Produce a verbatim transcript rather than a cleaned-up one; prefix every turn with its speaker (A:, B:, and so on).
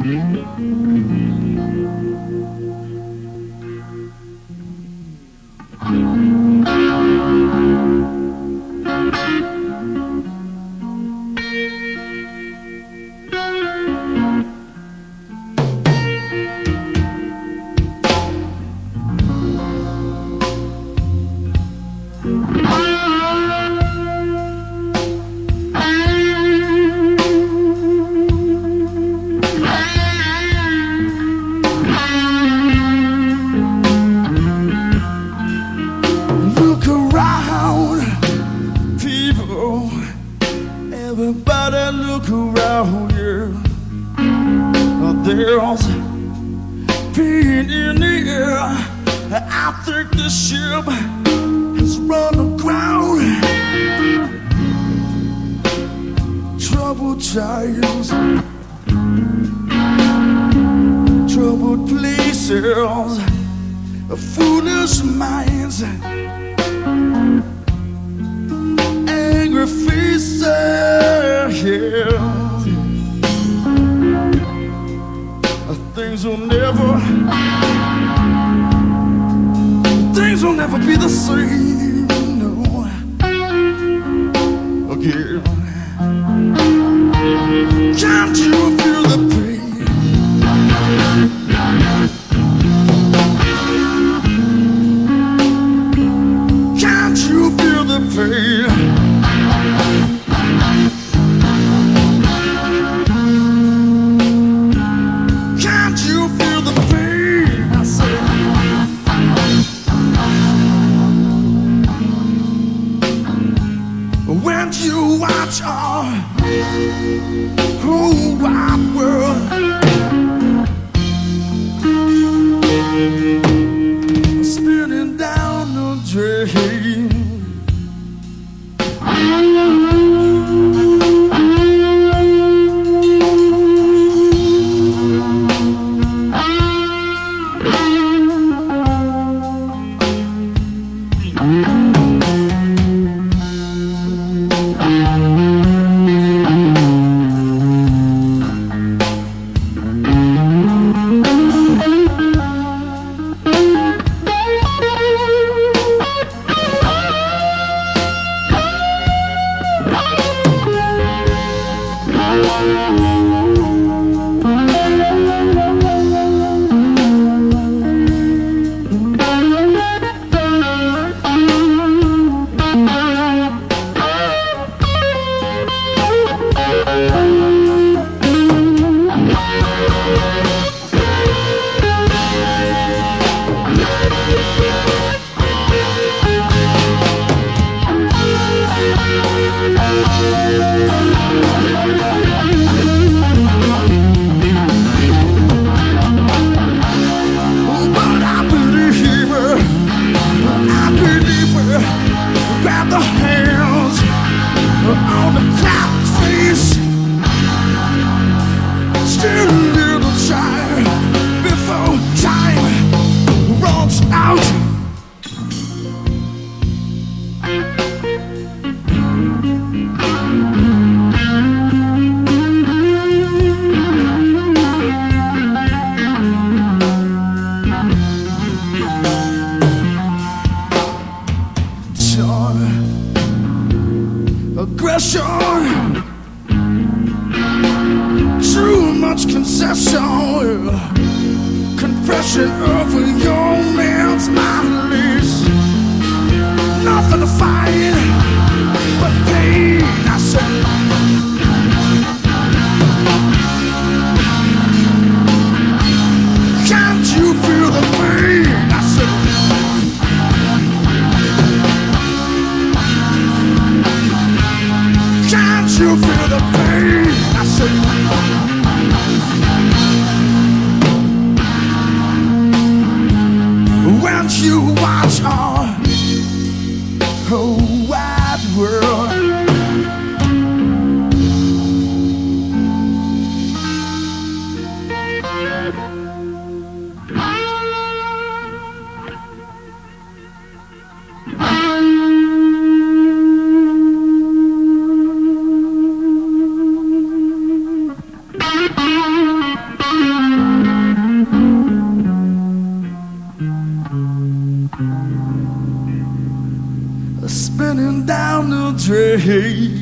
A: Everybody look around you. There's pain in the air. I think the ship has run aground. Troubled times, troubled places, foolish minds, angry faces, yeah. Things will never, things will never be the same, no, again. Can't you feel the pain? Can't you feel the pain? When you watch our whole wide world spinning down the drain, grab the hands on the clock face. Still a little time before time runs out. Aggression, too much concession, confession of a young man's mindless. Nothing to fight but pain, I said. Can't you feel the pain, I said. You feel the pain, I said. When you watch our whole wide world spinning down the drain.